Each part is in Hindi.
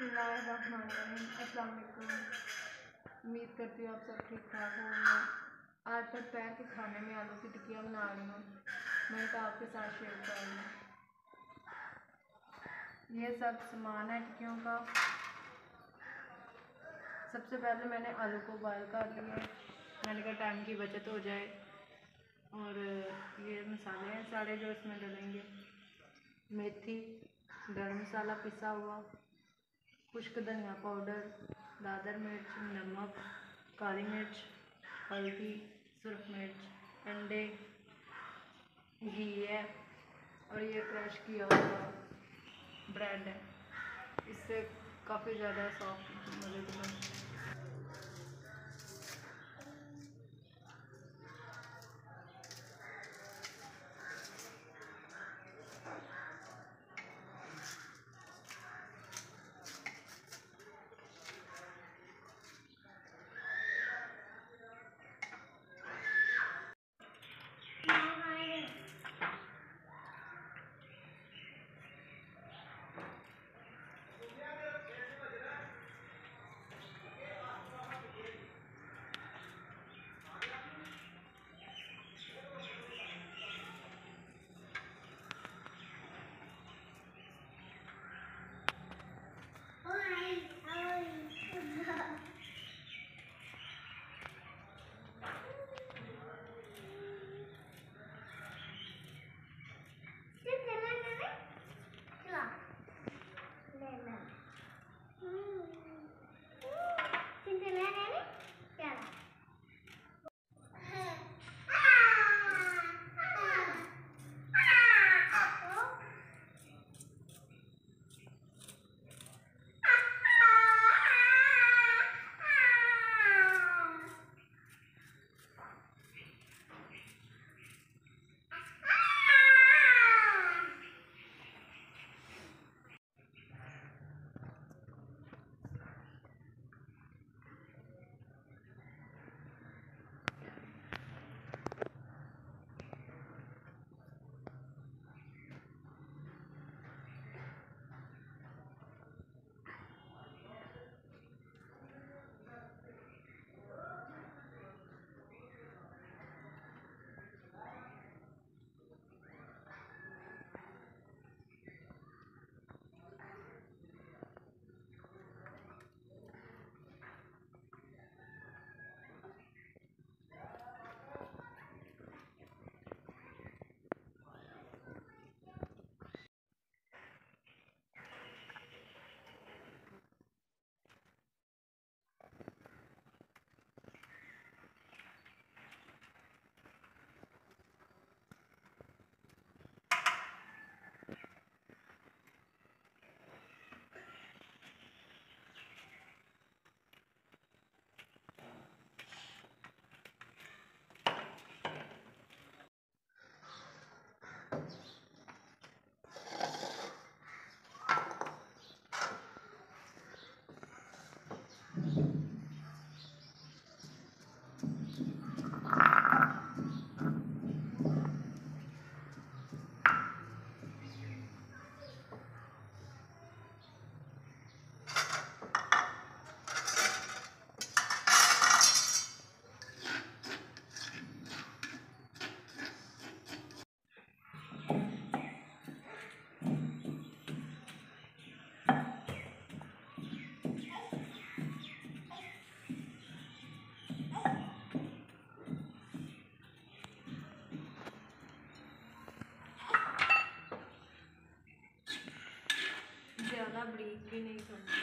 अस्सलाम वालेकुम। उम्मीद करती हूँ आप सब ठीक ठाक होंगे। आज दोपहर के खाने में आलू की टिक्कियाँ बना रही हूँ। मैं तो आपके साथ शेयर कर रही हूँ। ये सब सामान है टिक्कियों का। सबसे पहले मैंने आलू को बॉयल कर लिया। मैंने कहा टाइम की बचत हो जाए। और ये मसाले हैं सारे जो इसमें डलेंगे। मेथी, गरम मसाला पिसा हुआ, खुश्क धनिया पाउडर, दादर मिर्च, नमक, काली मिर्च, हल्दी, सुरख मिर्च, अंडे, घी है और ये क्रश किया हुआ ब्रेड है। इससे काफ़ी ज़्यादा सॉफ्ट मज़ेदार बनता है। ज़्यादा ब्रीक भी नहीं करना।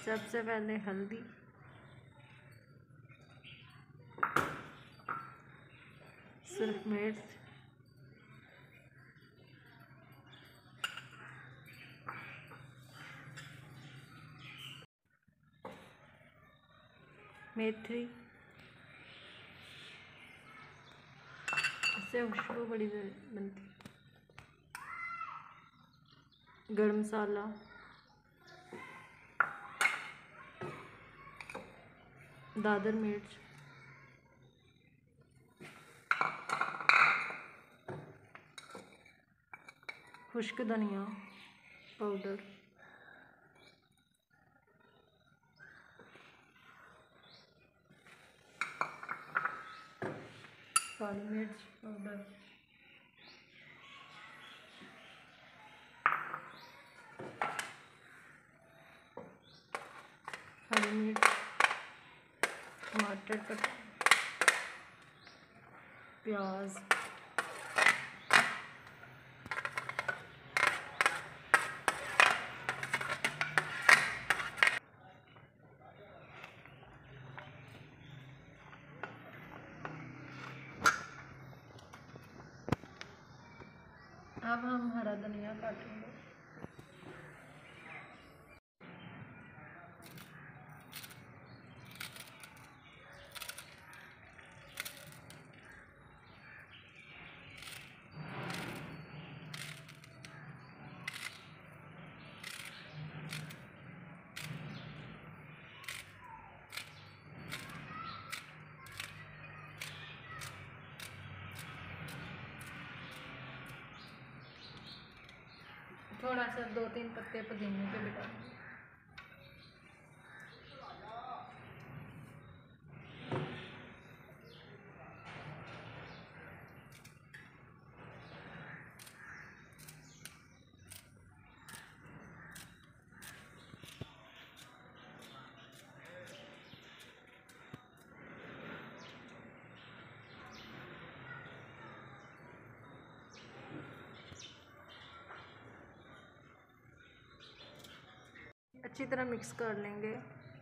सबसे पहले हल्दी, सुरख मिर्च, मेथी, इससे खुशबू बड़ी बनती, गरम मसाला, दादर मिर्च, खुश्क धनिया पाउडर, काली मिर्च पाउडर, हरी मिर्च, टमाटर कट, प्याज, अब हम हरा धनिया काटेंगे। थोड़ा सा 2-3 पत्ते पुदीने के भी डालेंगे। अच्छी तरह मिक्स कर लेंगे।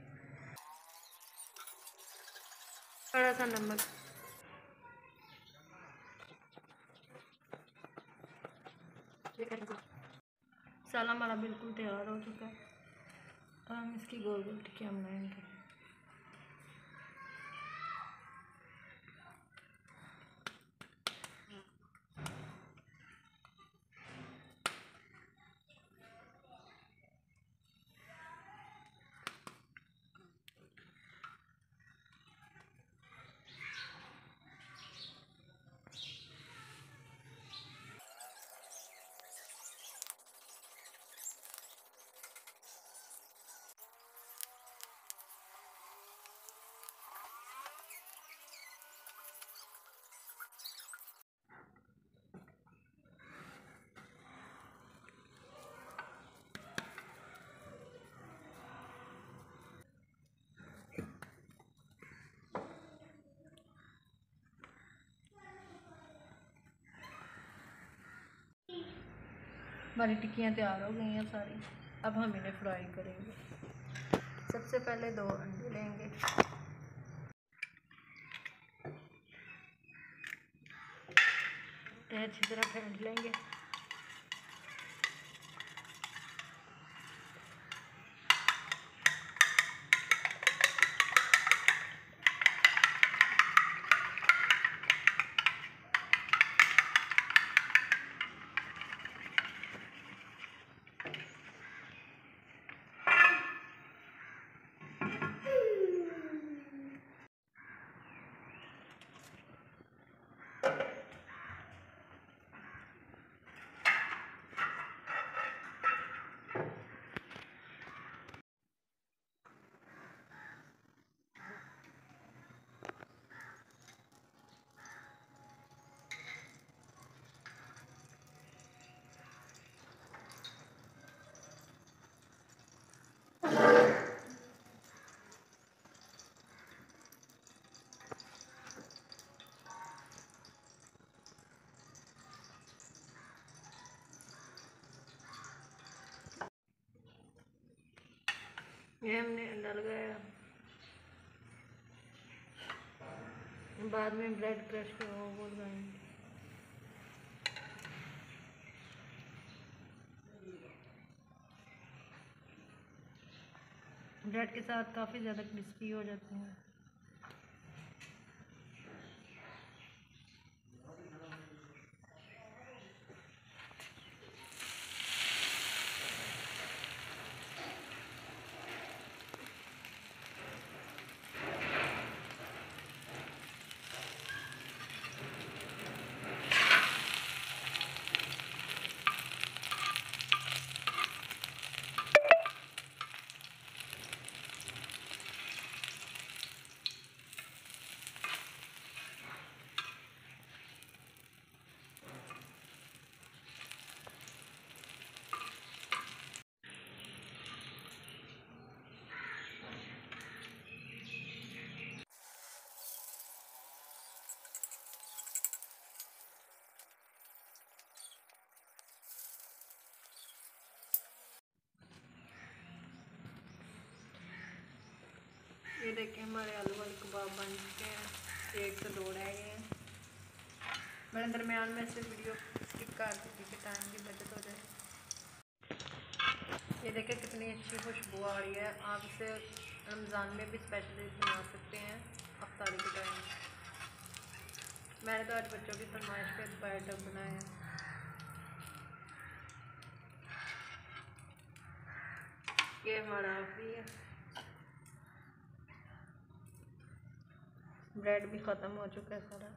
थोड़ा सा नमक, मसाला हमारा बिल्कुल तैयार हो चुका है। अब हम इसकी गोल गोल टिक्कियाँ बनाएंगे। हमारी टिक्कियाँ तैयार हो गई हैं सारी। अब हम इन्हें फ्राई करेंगे। सबसे पहले 2 अंडे लेंगे, अच्छी तरह फेंट लेंगे। ये हमने डल गया, बाद में ब्रेड क्रश वो लगाएंगे। ब्रेड के साथ काफ़ी ज़्यादा क्रिस्पी हो जाते हैं। ये देखिए हमारे आलू वाले कबाब बन चुके हैं, 1 से 2 रह गए हैं। मैंने दरमियान में से वीडियो स्किप कर दी थी कि टाइम की बचत हो जाए। ये देखिए कितनी अच्छी खुशबू आ रही है। आप इसे रमज़ान में भी स्पेशली बना सकते हैं अफ्तारी के टाइम। मैंने तो आज बच्चों की फरमाइश पे बैटर बनाया है। ये हमारा आखिरी है। ब्रेड भी ख़त्म हो चुका है सारा।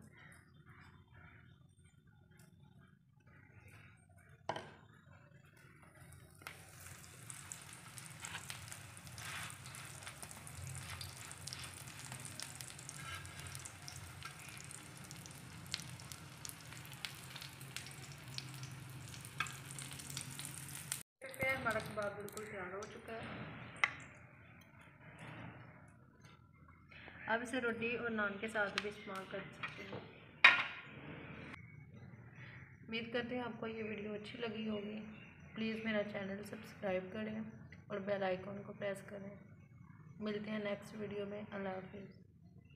हमारा कबाब बिल्कुल तैयार हो चुका है। अब इसे रोटी और नान के साथ भी इस्तेमाल कर सकते हैं। उम्मीद करते हैं आपको ये वीडियो अच्छी लगी होगी। प्लीज़ मेरा चैनल सब्सक्राइब करें और बेल आइकॉन को प्रेस करें। मिलते हैं नेक्स्ट वीडियो में। अल्लाह हाफिज़।